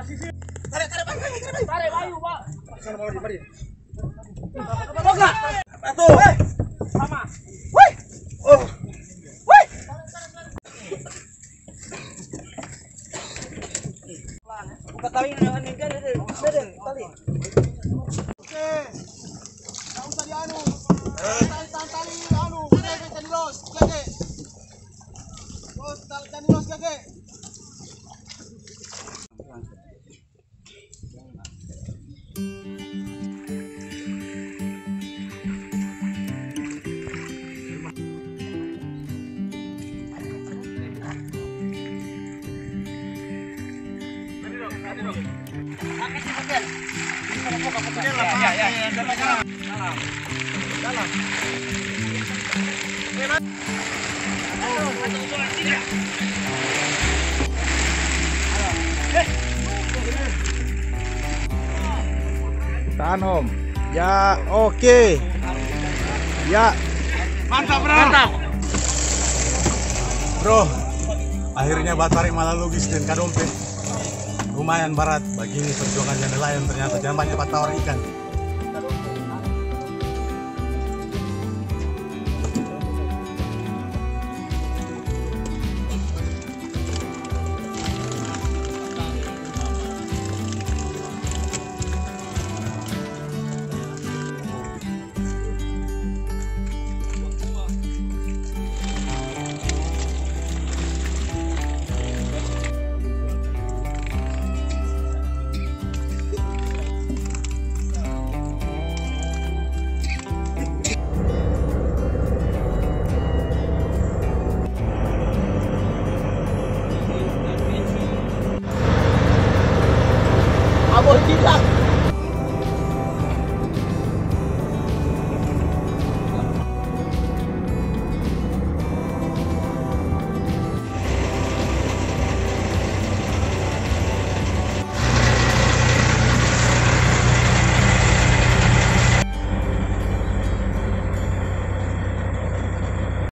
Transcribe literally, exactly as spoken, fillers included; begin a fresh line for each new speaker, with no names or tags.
Tarik, tarik, tarik, tarik, tarik, ayo, Pak.
Sana mari, mari.
Boga.
Satu.
Sama.
Woi. Oh. Woi.
Buka tali dengan ini kan ada. Ada tali.
Oke. Enggak usah dianu. Tali tali anu, keke tadi los, keke. Los tali tadi los keke.
Ya, ya, ya, dalam, dalam, dalam.
Tahan Om. Ya, oke. Ya.
Mantap, bro. Mantap.
Bro, akhirnya Batarik malah logis dan kadompe. Lumayan berat bagi perjuangan nelayan ternyata. Jangan banyak tawar ikan.